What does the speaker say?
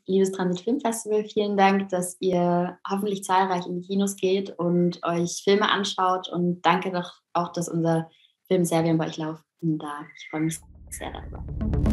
liebes Transit Film Festival, vielen Dank, dass ihr hoffentlich zahlreich in die Kinos geht und euch Filme anschaut. Und danke doch auch, dass unser Film Serbien bei euch laufen darf. Ich freue mich sehr darüber.